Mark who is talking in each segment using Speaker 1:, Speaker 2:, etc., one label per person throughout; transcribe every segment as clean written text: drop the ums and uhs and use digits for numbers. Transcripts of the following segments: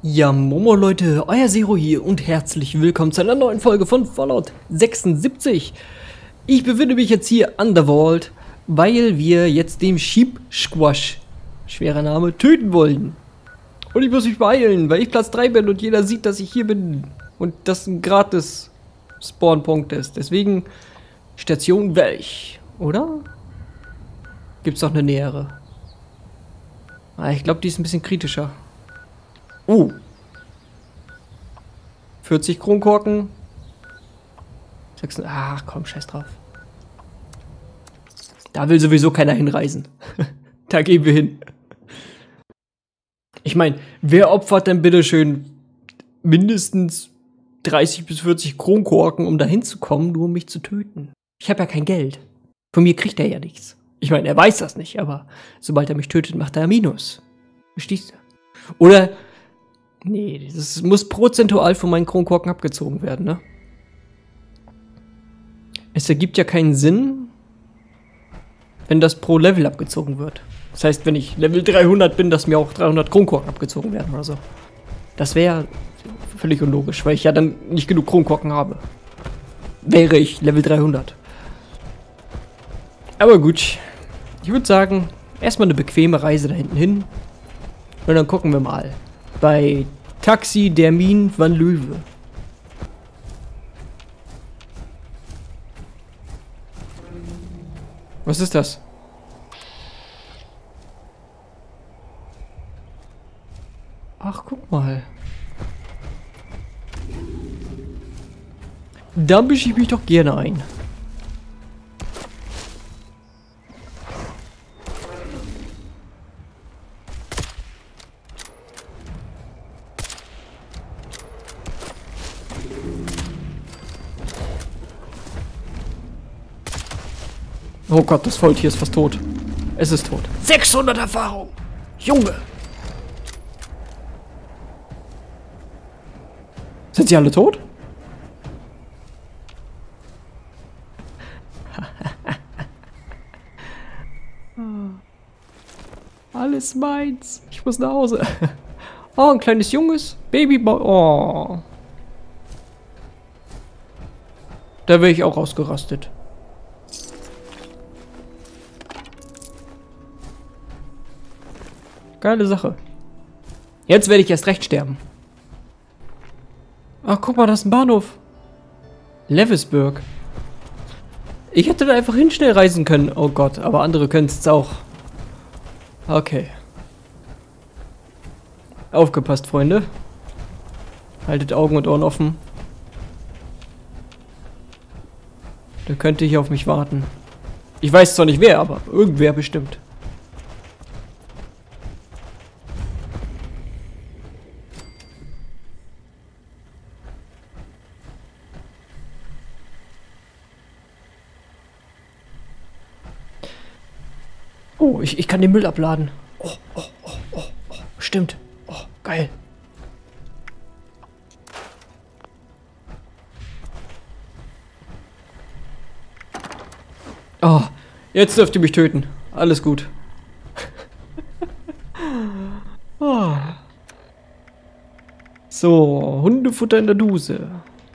Speaker 1: Ja, Momo Leute, euer Zero hier und herzlich willkommen zu einer neuen Folge von Fallout 76. Ich befinde mich jetzt hier an der Vault, weil wir jetzt den Sheep Squash, schwerer Name, töten wollen. Und ich muss mich beeilen, weil ich Platz 3 bin und jeder sieht, dass ich hier bin. Und das ein gratis Spawnpunkt ist. Deswegen Station Welch, oder? Gibt's noch eine nähere? Ah, ich glaube, die ist ein bisschen kritischer. 40 Kronkorken. Ach komm, scheiß drauf. Da will sowieso keiner hinreisen. Da gehen wir hin. Ich meine, wer opfert denn bitte schön mindestens 30 bis 40 Kronkorken, um da hinzukommen, nur um mich zu töten? Ich habe ja kein Geld. Von mir kriegt er ja nichts. Ich meine, er weiß das nicht, aber sobald er mich tötet, macht er Minus. Verstehst du? Oder... Nee, das muss prozentual von meinen Kronkorken abgezogen werden, ne? Es ergibt ja keinen Sinn, wenn das pro Level abgezogen wird. Das heißt, wenn ich Level 300 bin, dass mir auch 300 Kronkorken abgezogen werden oder so. Das wäre völlig unlogisch, weil ich ja dann nicht genug Kronkorken habe. Wäre ich Level 300. Aber gut, ich würde sagen, erstmal eine bequeme Reise da hinten hin. Und dann gucken wir mal. Bei Taxi der Mien van Löwe. Was ist das? Ach, guck mal. Da mische ich mich doch gerne ein. Oh Gott, das Faultier ist fast tot. Es ist tot. 600 Erfahrung! Junge! Sind sie alle tot? Alles meins. Ich muss nach Hause. Oh, ein kleines Junges. Babyboy. Oh. Da wäre ich auch ausgerastet. Geile Sache. Jetzt werde ich erst recht sterben. Ach, guck mal, das ist ein Bahnhof. Levisburg. Ich hätte da einfach hin schnell reisen können. Oh Gott, aber andere können es auch. Okay. Aufgepasst, Freunde. Haltet Augen und Ohren offen. Da könnte hier auf mich warten. Ich weiß zwar nicht wer, aber irgendwer bestimmt. Oh, ich kann den Müll abladen. Oh, stimmt. Oh, geil. Oh, jetzt dürft ihr mich töten. Alles gut. Oh. So, Hundefutter in der Duse.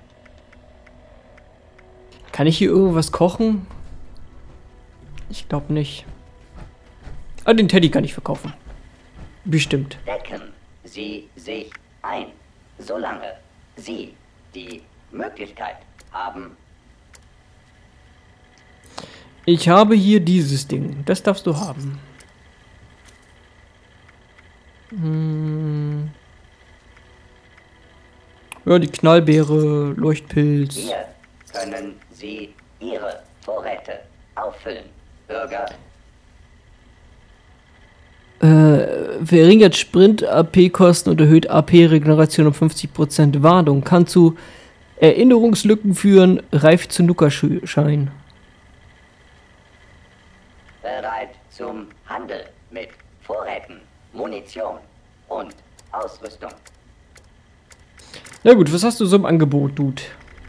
Speaker 1: Kann ich hier irgendwas kochen? Ich glaube nicht. Ah, den Teddy kann ich verkaufen. Bestimmt.
Speaker 2: Decken Sie sich ein, solange Sie die Möglichkeit haben.
Speaker 1: Ich habe hier dieses Ding. Das darfst du haben. Ja, die Knallbeere, Leuchtpilz.
Speaker 2: Hier können Sie Ihre Vorräte auffüllen, Bürger.
Speaker 1: Verringert Sprint-AP-Kosten und erhöht AP-Regeneration um 50%. Warnung. Kann zu Erinnerungslücken führen. Reift zu Nuka-Schein.
Speaker 2: Bereit zum Handel mit Vorräten, Munition und Ausrüstung.
Speaker 1: Na gut, was hast du so im Angebot, Dude?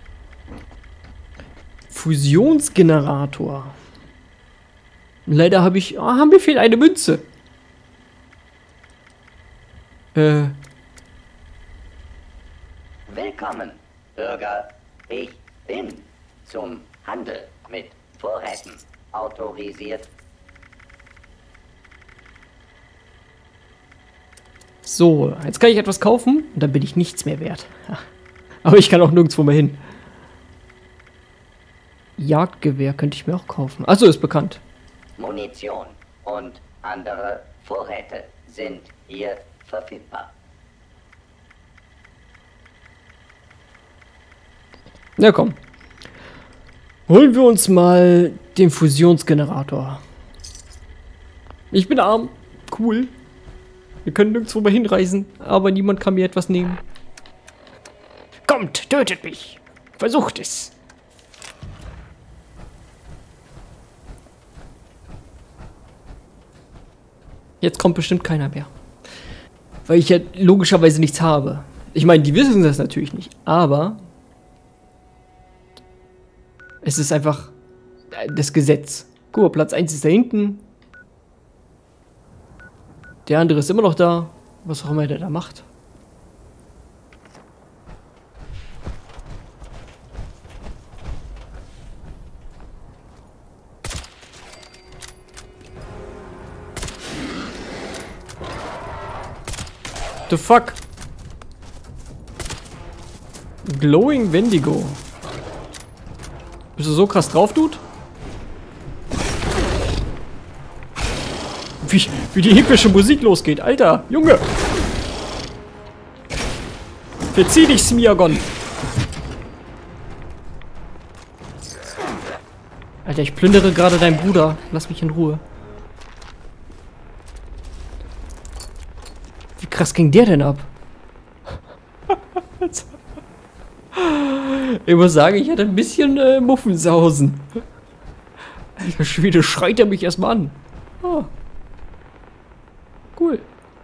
Speaker 1: Fusionsgenerator. Leider haben wir fehlt eine Münze.
Speaker 2: Willkommen, Bürger. Ich bin zum Handel mit Vorräten autorisiert.
Speaker 1: So, jetzt kann ich etwas kaufen und dann bin ich nichts mehr wert. Aber ich kann auch nirgendwo mehr hin. Jagdgewehr könnte ich mir auch kaufen. Achso, ist bekannt.
Speaker 2: Munition und andere Vorräte sind hier verfügbar.
Speaker 1: Na komm. Holen wir uns mal den Fusionsgenerator. Ich bin arm. Cool. Wir können nirgendwo mehr hinreisen, aber niemand kann mir etwas nehmen. Kommt, tötet mich. Versucht es. Jetzt kommt bestimmt keiner mehr. Weil ich ja logischerweise nichts habe. Ich meine, die wissen das natürlich nicht, aber es ist einfach das Gesetz. Guck mal, Platz 1 ist da hinten. Der andere ist immer noch da. Was auch immer der da macht. The fuck? Glowing Wendigo. Bist du so krass drauf, Dude? Wie die hippische Musik losgeht. Alter, Junge. Verzieh dich, Smiagon. Alter, ich plündere gerade deinen Bruder. Lass mich in Ruhe. Wie krass ging der denn ab? Ich muss sagen, ich hatte ein bisschen Muffensausen. Alter Schwede, schreit er mich erstmal an. Oh. Cool.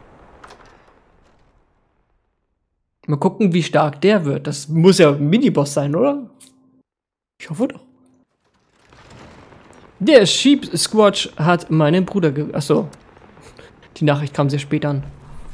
Speaker 1: Mal gucken, wie stark der wird. Das muss ja ein Miniboss sein, oder? Ich hoffe doch. Der Sheep Squatch hat meinen Bruder Achso. Die Nachricht kam sehr spät an.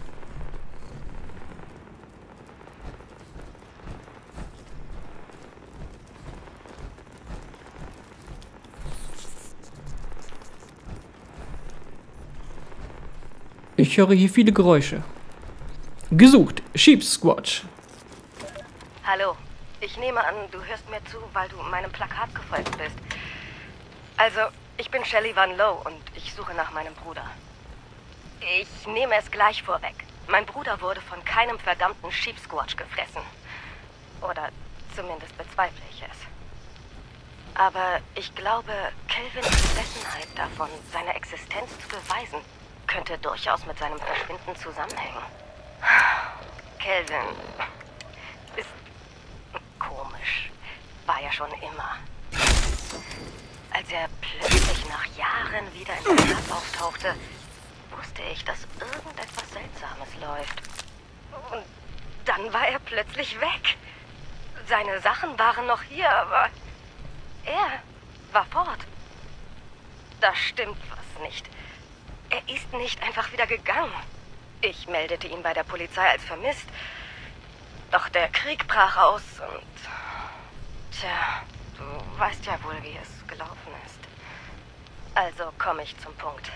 Speaker 1: Ich höre hier viele Geräusche. Gesucht. Sheep Squatch.
Speaker 3: Hallo. Ich nehme an, du hörst mir zu, weil du meinem Plakat gefolgt bist. Also, ich bin Shelly Van Lowe und ich suche nach meinem Bruder. Ich nehme es gleich vorweg. Mein Bruder wurde von keinem verdammten Sheep Squatch gefressen. Oder zumindest bezweifle ich es. Aber ich glaube, Kelvins Besessenheit davon, seine Existenz zu beweisen, könnte durchaus mit seinem Verschwinden zusammenhängen. Kelvin ist komisch. War ja schon immer. Als er plötzlich nach Jahren wieder in der Stadt auftauchte, wusste ich, dass irgendetwas Seltsames läuft. Und dann war er plötzlich weg. Seine Sachen waren noch hier, aber er war fort. Da stimmt was nicht. Er ist nicht einfach wieder gegangen. Ich meldete ihn bei der Polizei als vermisst. Doch der Krieg brach aus und... Tja, du weißt ja wohl, wie es gelaufen ist. Also komme ich zum Punkt.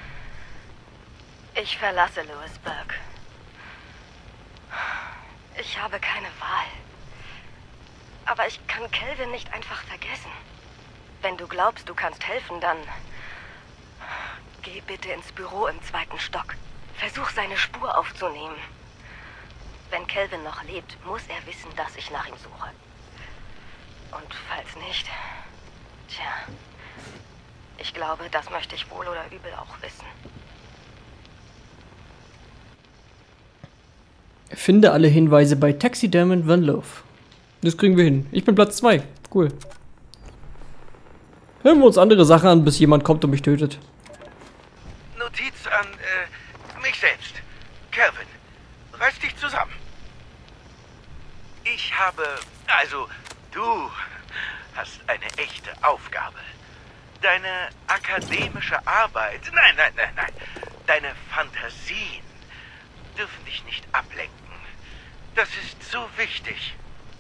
Speaker 3: Ich verlasse Lewisburg. Ich habe keine Wahl. Aber ich kann Kelvin nicht einfach vergessen. Wenn du glaubst, du kannst helfen, dann... Geh bitte ins Büro im 2. Stock. Versuch, seine Spur aufzunehmen. Wenn Kelvin noch lebt, muss er wissen, dass ich nach ihm suche. Und falls nicht... Tja... Ich glaube, das möchte ich wohl oder übel auch wissen.
Speaker 1: Finde alle Hinweise bei Taxidermist Van Lowe. Das kriegen wir hin. Ich bin Platz 2. Cool. Hören wir uns andere Sachen an, bis jemand kommt und mich tötet.
Speaker 4: Notiz an mich selbst. Kelvin, reiß dich zusammen. Ich habe... Also, du hast eine echte Aufgabe. Deine akademische Arbeit... Nein. Deine Fantasien dürfen dich nicht ablenken. Das ist so wichtig.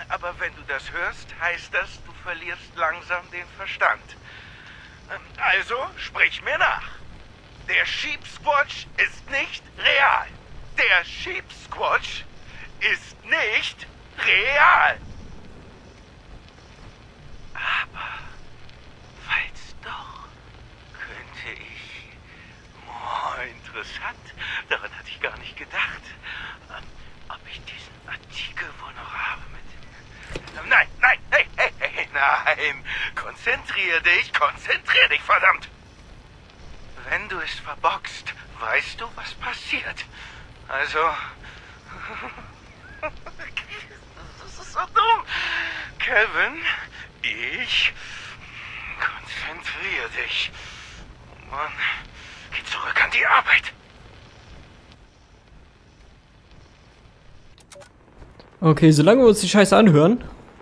Speaker 4: Aber wenn du das hörst, heißt das, du verlierst langsam den Verstand. Also, sprich mir nach. Der Sheep Squatch ist nicht real. Der Sheep Squatch ist nicht real. Aber, falls doch, könnte ich... Oh, interessant. Daran hatte ich gar nicht gedacht. Ob ich diesen Artikel wohl noch habe mit... Nein, nein, hey, nein. Konzentrier dich, verdammt. Wenn du es verbockst, weißt du, was passiert. Also... Das ist so dumm. Kevin, ich... Konzentrier dich. Mann, geh zurück an die Arbeit.
Speaker 1: Okay, solange wir uns die Scheiße anhören.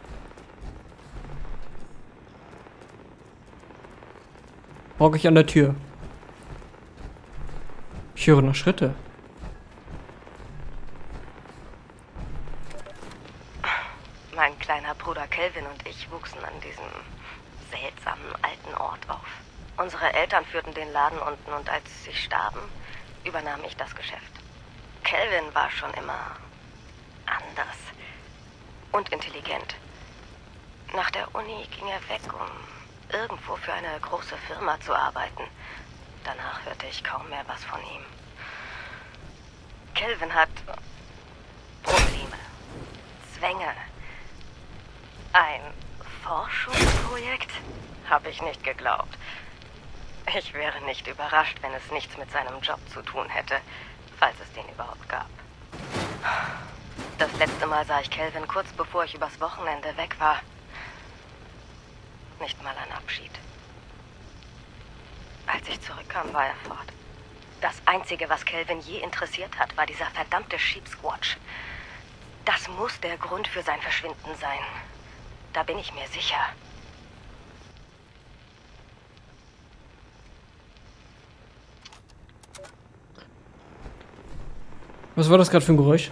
Speaker 1: Hocke ich an der Tür. Ich höre noch Schritte.
Speaker 3: Mein kleiner Bruder Kelvin und ich wuchsen an diesem seltsamen alten Ort auf. Unsere Eltern führten den Laden unten und als sie starben, übernahm ich das Geschäft. Kelvin war schon immer anders und intelligent. Nach der Uni ging er weg, um irgendwo für eine große Firma zu arbeiten. Danach hörte ich kaum mehr was von ihm. Kelvin hat Probleme, Zwänge. Ein Forschungsprojekt? Habe ich nicht geglaubt. Ich wäre nicht überrascht, wenn es nichts mit seinem Job zu tun hätte, falls es den überhaupt gab. Das letzte Mal sah ich Kelvin kurz bevor ich übers Wochenende weg war. Nicht mal ein Abschied. Als ich zurückkam, war er fort. Das Einzige, was Kelvin je interessiert hat, war dieser verdammte Sheep Squatch. Das muss der Grund für sein Verschwinden sein. Da bin ich mir sicher.
Speaker 1: Was war das gerade für ein Geräusch?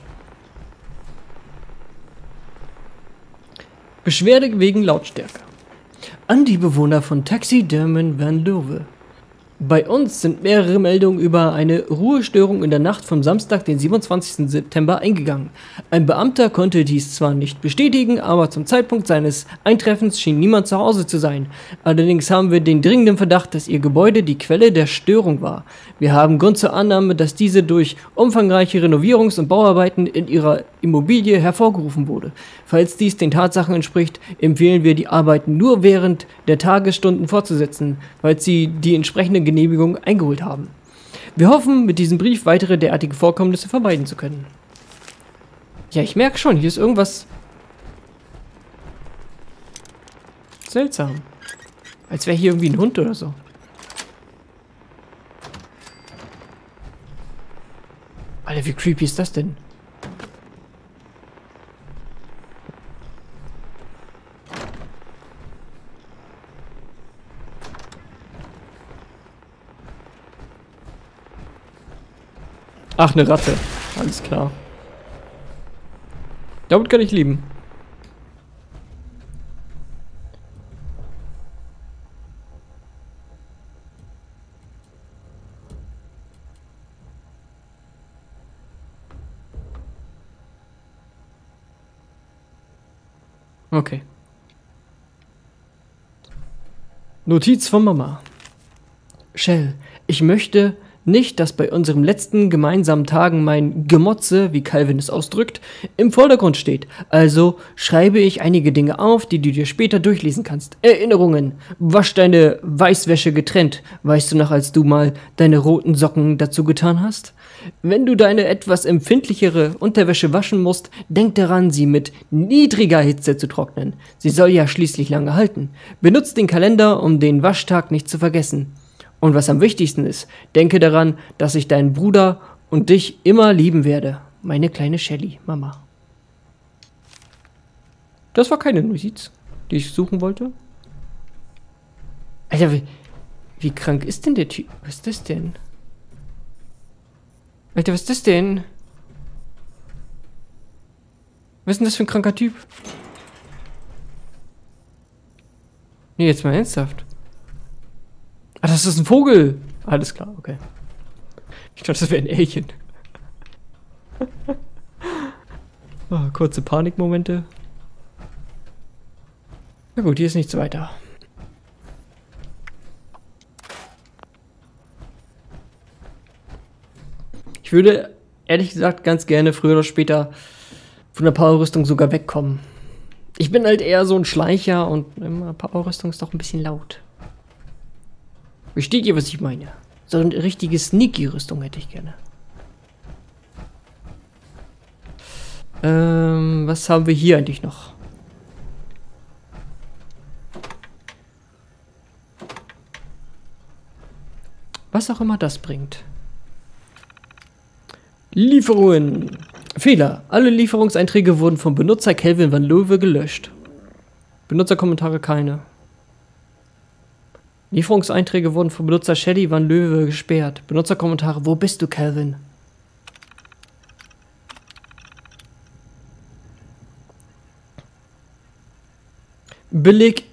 Speaker 1: Beschwerde wegen Lautstärke. An die Bewohner von Taxidermen Van Leuven. Bei uns sind mehrere Meldungen über eine Ruhestörung in der Nacht vom Samstag, den 27. September eingegangen. Ein Beamter konnte dies zwar nicht bestätigen, aber zum Zeitpunkt seines Eintreffens schien niemand zu Hause zu sein. Allerdings haben wir den dringenden Verdacht, dass ihr Gebäude die Quelle der Störung war. Wir haben Grund zur Annahme, dass diese durch umfangreiche Renovierungs- und Bauarbeiten in ihrer Immobilie hervorgerufen wurde. Falls dies den Tatsachen entspricht, empfehlen wir, die Arbeiten nur während der Tagesstunden fortzusetzen, falls sie die entsprechende Genehmigung eingeholt haben. Wir hoffen, mit diesem Brief weitere derartige Vorkommnisse vermeiden zu können. Ja, ich merke schon, hier ist irgendwas seltsam. Als wäre hier irgendwie ein Hund oder so. Alter, wie creepy ist das denn? Ach, eine Ratte. Alles klar. Damit kann ich leben. Okay. Notiz von Mama. Shell, ich möchte nicht, dass bei unserem letzten gemeinsamen Tagen mein Gemotze, wie Calvin es ausdrückt, im Vordergrund steht. Also schreibe ich einige Dinge auf, die du dir später durchlesen kannst. Erinnerungen. Wasch deine Weißwäsche getrennt. Weißt du noch, als du mal deine roten Socken dazu getan hast? Wenn du deine etwas empfindlichere Unterwäsche waschen musst, denk daran, sie mit niedriger Hitze zu trocknen. Sie soll ja schließlich lange halten. Benutz den Kalender, um den Waschtag nicht zu vergessen. Und was am wichtigsten ist, denke daran, dass ich deinen Bruder und dich immer lieben werde. Meine kleine Shelly, Mama. Das war keine Notiz, die ich suchen wollte. Alter, wie krank ist denn der Typ? Was ist das denn? Alter, was ist das denn? Was ist denn das für ein kranker Typ? Nee, jetzt mal ernsthaft. Ah, das ist ein Vogel. Alles klar, okay. Ich dachte, das wäre ein Alien. Oh, kurze Panikmomente. Na gut, hier ist nichts weiter. Ich würde, ehrlich gesagt, ganz gerne früher oder später von der Powerrüstung sogar wegkommen. Ich bin halt eher so ein Schleicher und immer Powerrüstung ist doch ein bisschen laut. Versteht ihr, was ich meine? So eine richtige Sneaky-Rüstung hätte ich gerne. Was haben wir hier eigentlich noch? Was auch immer das bringt. Lieferungen. Fehler. Alle Lieferungseinträge wurden vom Benutzer Kelvin van Löwe gelöscht. Benutzerkommentare keine. Lieferungseinträge wurden vom Benutzer Shelly van Löwe gesperrt. Benutzerkommentare, wo bist du, Kelvin? Billig,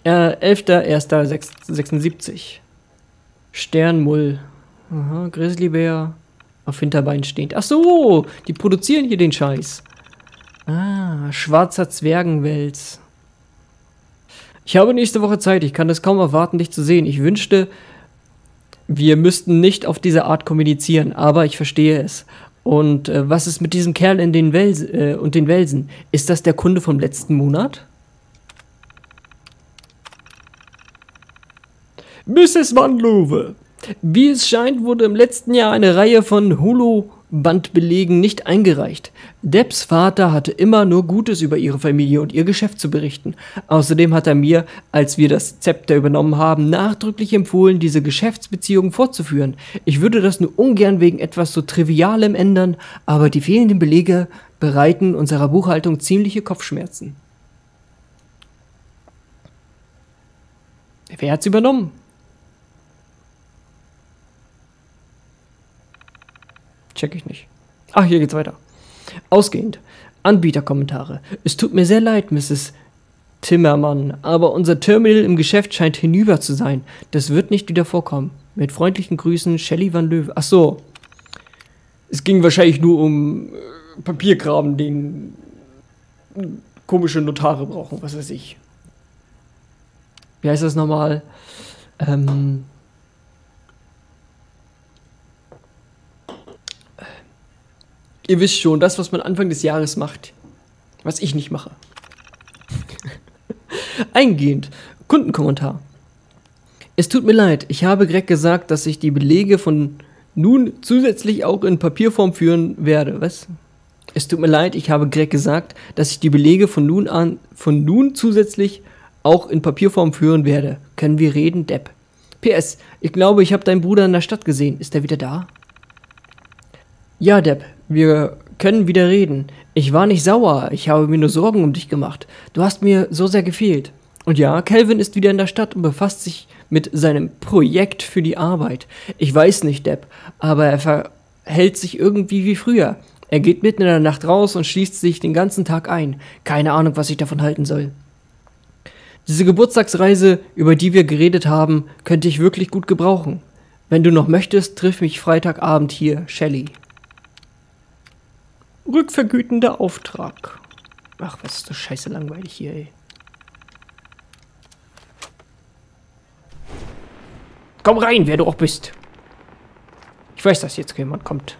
Speaker 1: 11.01.76. Sternmull. Aha, Grizzlybär. Auf Hinterbeinen stehend. Ach so, die produzieren hier den Scheiß. Ah, schwarzer Zwergenwels. Ich habe nächste Woche Zeit. Ich kann es kaum erwarten, dich zu sehen. Ich wünschte, wir müssten nicht auf diese Art kommunizieren, aber ich verstehe es. Und was ist mit diesem Kerl in den Welsen? Ist das der Kunde vom letzten Monat? Mrs. Van Löwe. Wie es scheint, wurde im letzten Jahr eine Reihe von Holoband-Belegen nicht eingereicht. Debs Vater hatte immer nur Gutes über ihre Familie und ihr Geschäft zu berichten. Außerdem hat er mir, als wir das Zepter übernommen haben, nachdrücklich empfohlen, diese Geschäftsbeziehungen fortzuführen. Ich würde das nur ungern wegen etwas so Trivialem ändern, aber die fehlenden Belege bereiten unserer Buchhaltung ziemliche Kopfschmerzen. Wer hat's übernommen? Check ich nicht. Ach, hier geht's weiter. Ausgehend. Anbieterkommentare. Es tut mir sehr leid, Mrs. Timmermann, aber unser Terminal im Geschäft scheint hinüber zu sein. Das wird nicht wieder vorkommen. Mit freundlichen Grüßen, Shelly van Löwe. Ach so. Es ging wahrscheinlich nur um Papierkram, den komische Notare brauchen, was weiß ich. Wie heißt das nochmal? Ihr wisst schon, das, was man Anfang des Jahres macht. Was ich nicht mache. Eingehend. Kundenkommentar. Es tut mir leid, ich habe Greg gesagt, dass ich die Belege von nun zusätzlich auch in Papierform führen werde. Was? Es tut mir leid, ich habe Greg gesagt, dass ich die Belege von nun zusätzlich auch in Papierform führen werde. Können wir reden, Depp? PS, ich glaube, ich habe deinen Bruder in der Stadt gesehen. Ist er wieder da? Ja, Depp, wir können wieder reden. Ich war nicht sauer, ich habe mir nur Sorgen um dich gemacht. Du hast mir so sehr gefehlt. Und ja, Kelvin ist wieder in der Stadt und befasst sich mit seinem Projekt für die Arbeit. Ich weiß nicht, Depp, aber er verhält sich irgendwie wie früher. Er geht mitten in der Nacht raus und schließt sich den ganzen Tag ein. Keine Ahnung, was ich davon halten soll. Diese Geburtstagsreise, über die wir geredet haben, könnte ich wirklich gut gebrauchen. Wenn du noch möchtest, triff mich Freitagabend hier, Shelly. Rückvergütender Auftrag. Ach, was ist das scheiße langweilig hier, ey. Komm rein, wer du auch bist. Ich weiß, dass jetzt jemand kommt.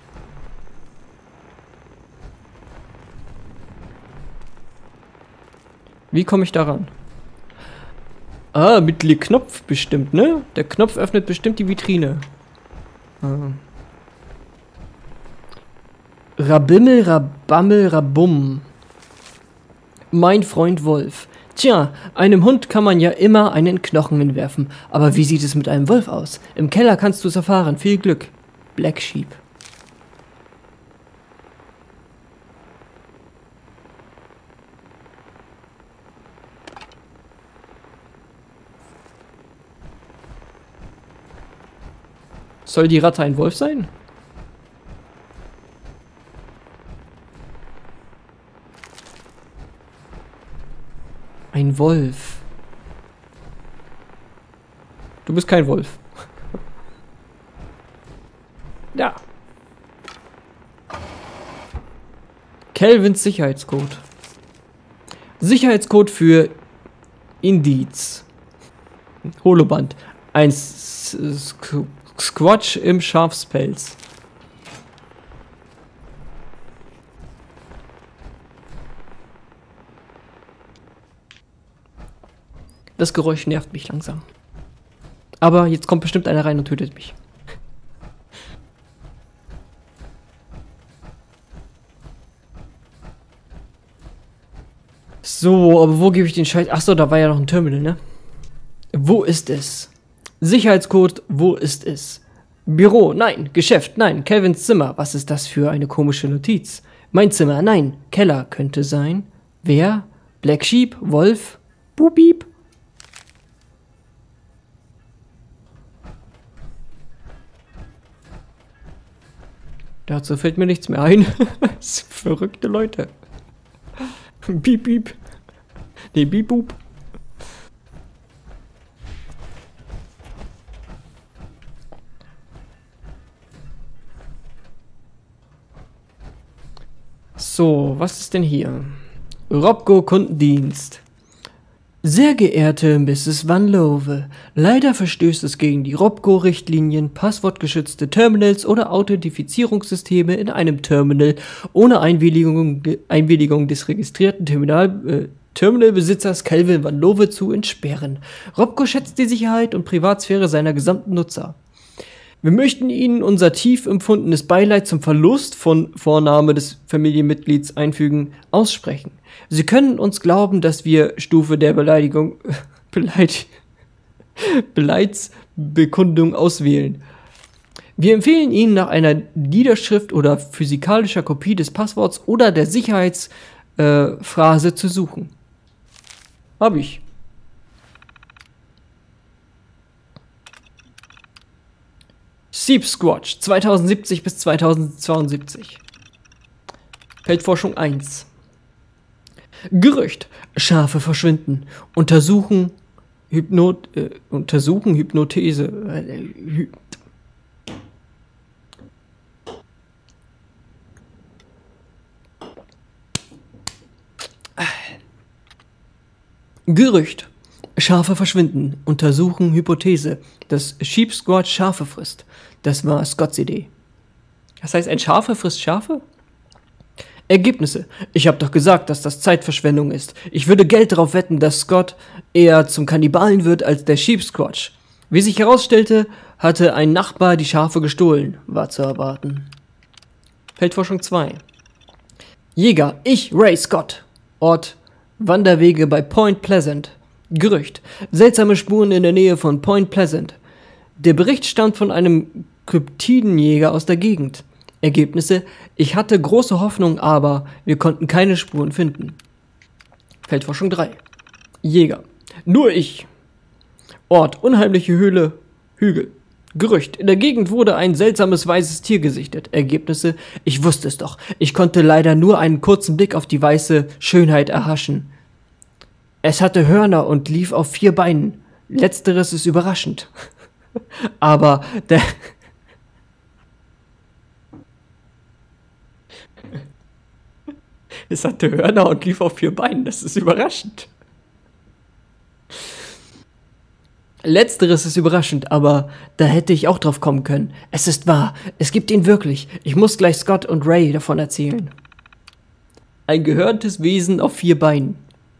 Speaker 1: Wie komme ich daran? Ah, mit dem Knopf bestimmt, ne? Der Knopf öffnet bestimmt die Vitrine. Ah. Rabimmel, Rabammel, Rabum. Mein Freund Wolf. Tja, einem Hund kann man ja immer einen Knochen hinwerfen. Aber wie sieht es mit einem Wolf aus? Im Keller kannst du es erfahren. Viel Glück. Black Sheep. Soll die Ratte ein Wolf sein? Ein Wolf. Du bist kein Wolf. Ja. Kelvins Sicherheitscode. Sicherheitscode für Indiz. Holoband. Ein Squatch im Schafspelz. Das Geräusch nervt mich langsam. Aber jetzt kommt bestimmt einer rein und tötet mich. So, aber wo gebe ich den Scheiß? Achso, da war ja noch ein Terminal, ne? Wo ist es? Sicherheitscode, wo ist es? Büro, nein. Geschäft, nein. Kelvins Zimmer, was ist das für eine komische Notiz? Mein Zimmer, nein. Keller könnte sein. Wer? Black Sheep, Wolf, Bubieb? Dazu fällt mir nichts mehr ein. Das sind verrückte Leute. Piep, piep. Nee, piep, boop. So, was ist denn hier? Robco Kundendienst. Sehr geehrte Mrs. Van Love, leider verstößt es gegen die Robco-Richtlinien, passwortgeschützte Terminals oder Authentifizierungssysteme in einem Terminal ohne Einwilligung des registrierten Terminalbesitzers Kelvin Van Love zu entsperren. Robco schätzt die Sicherheit und Privatsphäre seiner gesamten Nutzer. Wir möchten Ihnen unser tief empfundenes Beileid zum Verlust von Vorname des Familienmitglieds einfügen, aussprechen. Sie können uns glauben, dass wir Stufe der Beleidsbekundung auswählen. Wir empfehlen Ihnen, nach einer Niederschrift oder physikalischer Kopie des Passworts oder der Sicherheitsphrase zu suchen. Hab ich. Sheep Squatch 2070 bis 2072. Feldforschung 1. Gerücht. Schafe verschwinden. Untersuchen Hypnothese. Gerücht. Schafe verschwinden. Untersuchen Hypothese, dass Sheep Squatch Schafe frisst. Das war Scotts Idee. Das heißt, ein Schafe frisst Schafe? Ergebnisse. Ich habe doch gesagt, dass das Zeitverschwendung ist. Ich würde Geld darauf wetten, dass Scott eher zum Kannibalen wird als der Sheep Squatch. Wie sich herausstellte, hatte ein Nachbar die Schafe gestohlen. War zu erwarten. Feldforschung 2. Jäger. Ich, Ray Scott. Ort. Wanderwege bei Point Pleasant. Gerücht. Seltsame Spuren in der Nähe von Point Pleasant. Der Bericht stammt von einem Kryptidenjäger aus der Gegend. Ergebnisse. Ich hatte große Hoffnung, aber wir konnten keine Spuren finden. Feldforschung 3. Jäger. Nur ich. Ort. Unheimliche Höhle. Hügel. Gerücht. In der Gegend wurde ein seltsames weißes Tier gesichtet. Ergebnisse. Ich wusste es doch. Ich konnte leider nur einen kurzen Blick auf die weiße Schönheit erhaschen. Es hatte Hörner und lief auf 4 Beinen. Letzteres ist überraschend. Aber der... Es hatte Hörner und lief auf 4 Beinen. Das ist überraschend. Letzteres ist überraschend, aber da hätte ich auch drauf kommen können. Es ist wahr. Es gibt ihn wirklich. Ich muss gleich Scott und Ray davon erzählen. Ein gehörntes Wesen auf 4 Beinen.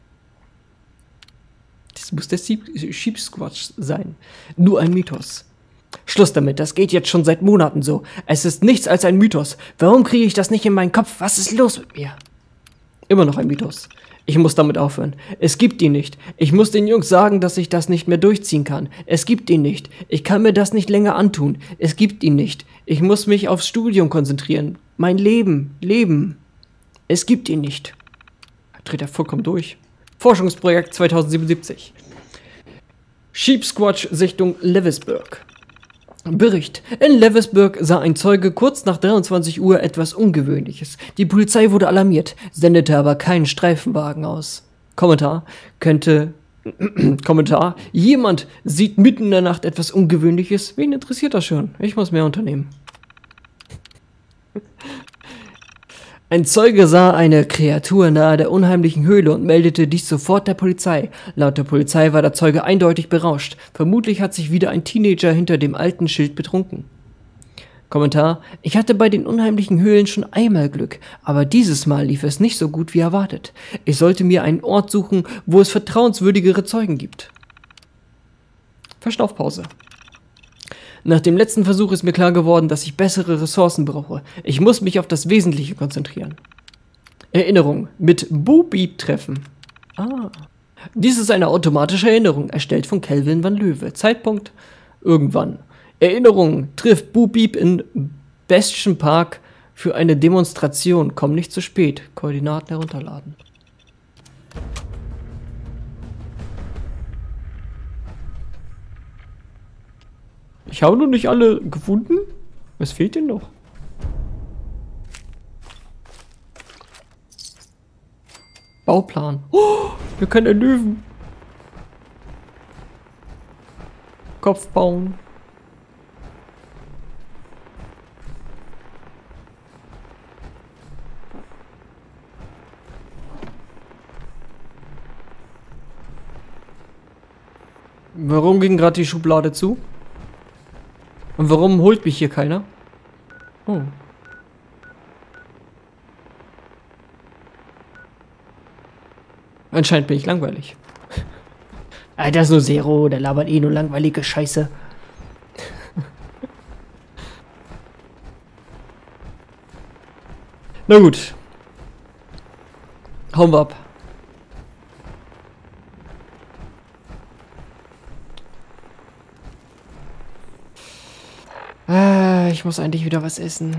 Speaker 1: Das muss der Sheep Squatch sein. Nur ein Mythos. Schluss damit, das geht jetzt schon seit Monaten so. Es ist nichts als ein Mythos. Warum kriege ich das nicht in meinen Kopf? Was ist los mit mir? Immer noch ein Mythos. Ich muss damit aufhören. Es gibt ihn nicht. Ich muss den Jungs sagen, dass ich das nicht mehr durchziehen kann. Es gibt ihn nicht. Ich kann mir das nicht länger antun. Es gibt ihn nicht. Ich muss mich aufs Studium konzentrieren. Mein Leben. Es gibt ihn nicht. Da dreht er vollkommen durch. Forschungsprojekt 2077. Sheep Squatch Sichtung Lewisburg. Bericht. In Lewisburg sah ein Zeuge kurz nach 23 Uhr etwas Ungewöhnliches. Die Polizei wurde alarmiert, sendete aber keinen Streifenwagen aus. Kommentar. Könnte Kommentar. Jemand sieht mitten in der Nacht etwas Ungewöhnliches. Wen interessiert das schon? Ich muss mehr unternehmen. Ein Zeuge sah eine Kreatur nahe der unheimlichen Höhle und meldete dies sofort der Polizei. Laut der Polizei war der Zeuge eindeutig berauscht. Vermutlich hat sich wieder ein Teenager hinter dem alten Schild betrunken. Kommentar. Ich hatte bei den unheimlichen Höhlen schon einmal Glück, aber dieses Mal lief es nicht so gut wie erwartet. Ich sollte mir einen Ort suchen, wo es vertrauenswürdigere Zeugen gibt. Verschnaufpause. Nach dem letzten Versuch ist mir klar geworden, dass ich bessere Ressourcen brauche. Ich muss mich auf das Wesentliche konzentrieren. Erinnerung. Mit Boop-Beep treffen. Dies ist eine automatische Erinnerung, erstellt von Kelvin van Löwe. Zeitpunkt. Irgendwann. Erinnerung. Trifft Boop-Beep in Bastion Park für eine Demonstration. Komm nicht zu spät. Koordinaten herunterladen. Ich habe noch nicht alle gefunden. Was fehlt denn noch? Bauplan. Oh, wir können einen Löwen. Kopf bauen. Warum ging gerade die Schublade zu? Und warum holt mich hier keiner? Oh. Anscheinend bin ich langweilig. Alter, so Zero, der labert eh nur langweilige Scheiße. Na gut. Hauen wir ab. Ich muss eigentlich wieder was essen.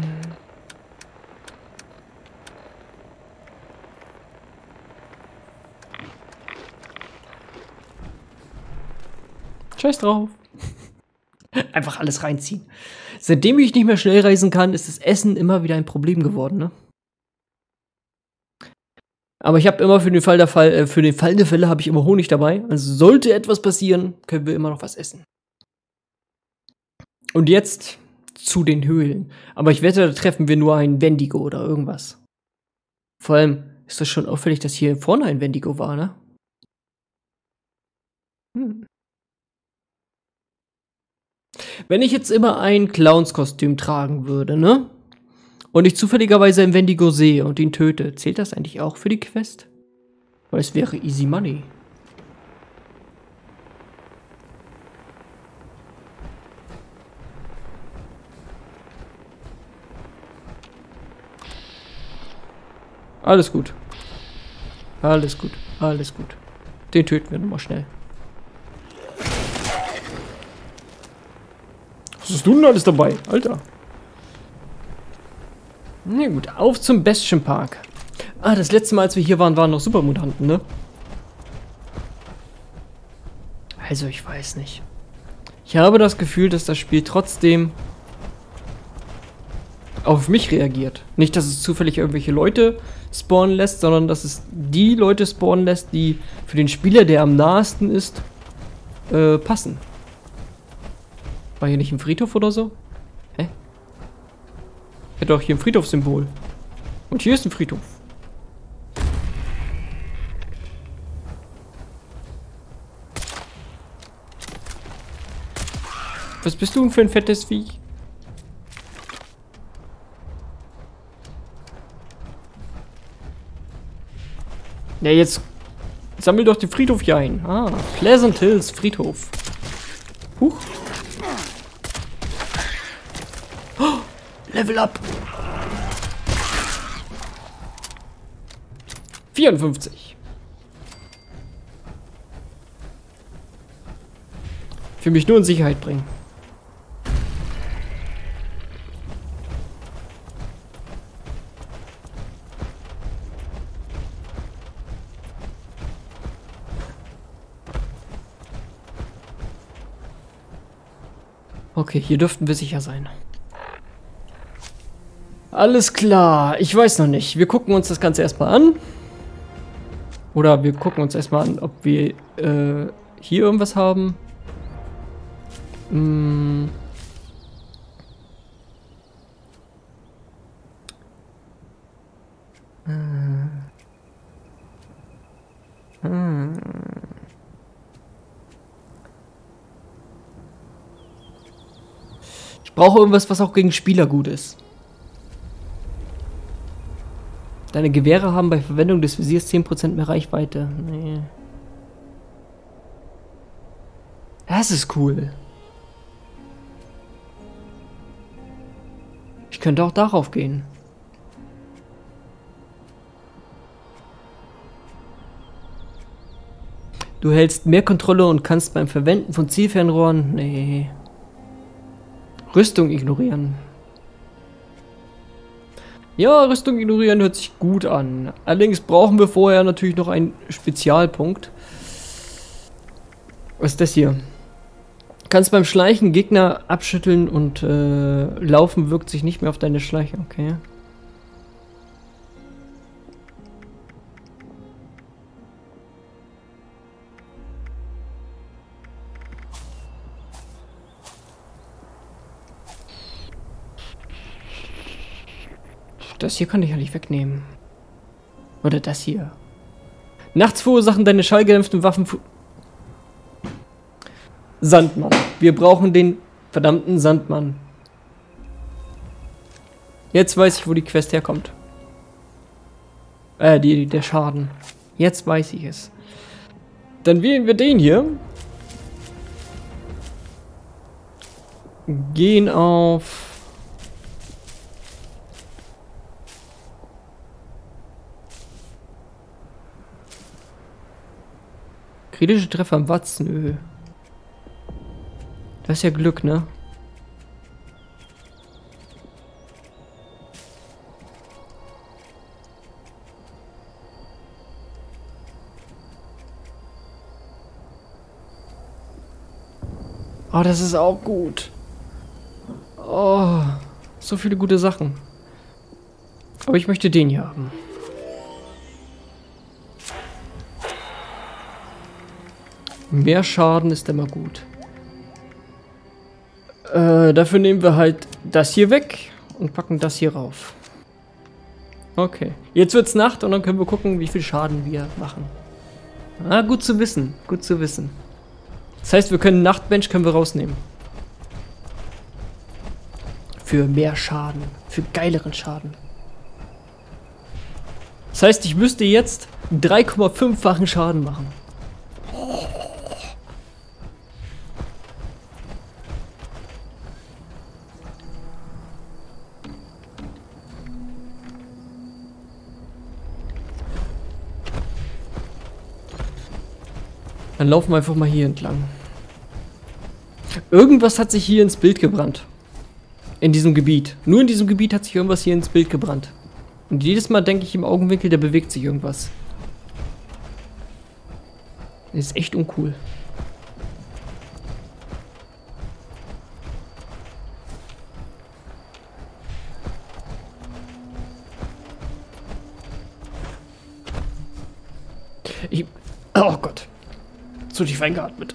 Speaker 1: Scheiß drauf. Einfach alles reinziehen. Seitdem ich nicht mehr schnell reisen kann, ist das Essen immer wieder ein Problem geworden, ne? Aber ich habe immer für den Fall der Fälle habe ich immer Honig dabei. Also sollte etwas passieren, können wir immer noch was essen. Und jetzt zu den Höhlen. Aber ich wette, da treffen wir nur einen Wendigo oder irgendwas. Vor allem ist das schon auffällig, dass hier vorne ein Wendigo war, ne? Wenn ich jetzt immer ein Clownskostüm tragen würde, ne? Und ich zufälligerweise einen Wendigo sehe und ihn töte, zählt das eigentlich auch für die Quest? Weil es wäre easy money. Alles gut. Alles gut. Alles gut. Den töten wir nochmal schnell. Was hast du denn alles dabei? Alter. Na gut, auf zum Bastion Park. Das letzte Mal, als wir hier waren, waren noch Supermutanten, ne? Also, ich weiß nicht. Ich habe das Gefühl, dass das Spiel trotzdem auf mich reagiert. Nicht, dass es zufällig irgendwelche Leute spawnen lässt, sondern dass es die Leute spawnen lässt, die für den Spieler, der am nahesten ist, passen. War hier nicht ein Friedhof oder so? Hä? Hätte doch hier ein Friedhofssymbol. Und hier ist ein Friedhof. Was bist du denn für ein fettes Viech? Ja, jetzt sammel doch den Friedhof hier ein. Pleasant Hills Friedhof. Huch. Oh, Level up. 54. Ich will mich nur in Sicherheit bringen. Okay, hier dürften wir sicher sein. Alles klar, ich weiß noch nicht. Wir gucken uns das Ganze erstmal an. Oder wir gucken uns erstmal an, ob wir hier irgendwas haben. Ich brauche irgendwas, was auch gegen Spieler gut ist. Deine Gewehre haben bei Verwendung des Visiers 10% mehr Reichweite. Nee. Das ist cool. Ich könnte auch darauf gehen. Du hältst mehr Kontrolle und kannst beim Verwenden von Zielfernrohren... Nee. Rüstung ignorieren. Ja, Rüstung ignorieren hört sich gut an. Allerdings brauchen wir vorher natürlich noch einen Spezialpunkt. Was ist das hier? Kannst beim Schleichen Gegner abschütteln und Laufen wirkt sich nicht mehr auf deine Schleiche. Okay. Das hier kann ich ja nicht wegnehmen. Oder das hier. Nachts verursachen deine schallgedämpften Waffen... Sandmann. Wir brauchen den verdammten Sandmann. Jetzt weiß ich, wo die Quest herkommt. Der Schaden. Jetzt weiß ich es. Dann wählen wir den hier. Gehen auf... Kritische Treffer am Watzen. Das ist ja Glück, ne? Oh, das ist auch gut. Oh, so viele gute Sachen. Aber ich möchte den hier haben. Mehr Schaden ist immer gut. Dafür nehmen wir halt das hier weg und packen das hier rauf. Okay. Jetzt wird's Nacht und dann können wir gucken, wie viel Schaden wir machen. Ah, gut zu wissen. Gut zu wissen. Das heißt, wir können Nachtbench können wir rausnehmen. Für mehr Schaden. Für geileren Schaden. Das heißt, ich müsste jetzt 3,5-fachen Schaden machen. Dann laufen wir einfach mal hier entlang. Irgendwas hat sich hier ins Bild gebrannt. In diesem Gebiet. Nur in diesem Gebiet hat sich irgendwas hier ins Bild gebrannt. Und jedes Mal denke ich im Augenwinkel, da bewegt sich irgendwas. Das ist echt uncool. Oh Gott. Zu tief eingeatmet.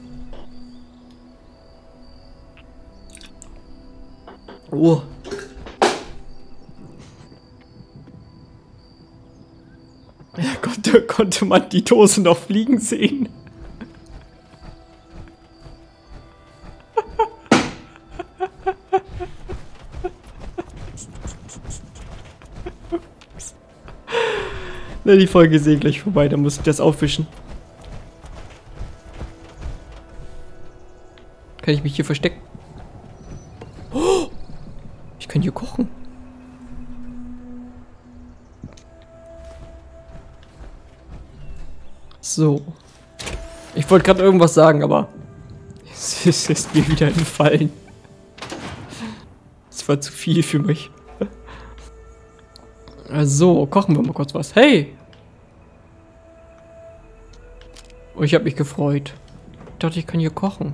Speaker 1: Oh. Ja, konnte man die Dose noch fliegen sehen? Na, die Folge ist eh gleich vorbei, dann muss ich das aufwischen. Kann ich mich hier verstecken? Oh, ich kann hier kochen. So. Ich wollte gerade irgendwas sagen, aber es ist mir wieder entfallen. Es war zu viel für mich. Also, kochen wir mal kurz was. Hey! Oh, ich habe mich gefreut. Ich dachte, ich kann hier kochen.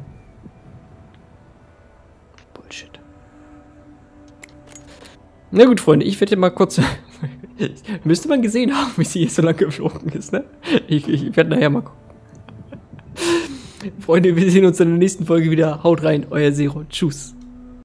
Speaker 1: Bullshit. Na gut, Freunde, ich werde mal kurz Müsste man gesehen haben, wie sie hier so lang geflogen ist, ne? Ich werde nachher mal gucken. Freunde, wir sehen uns in der nächsten Folge wieder. Haut rein, euer Zero. Tschüss.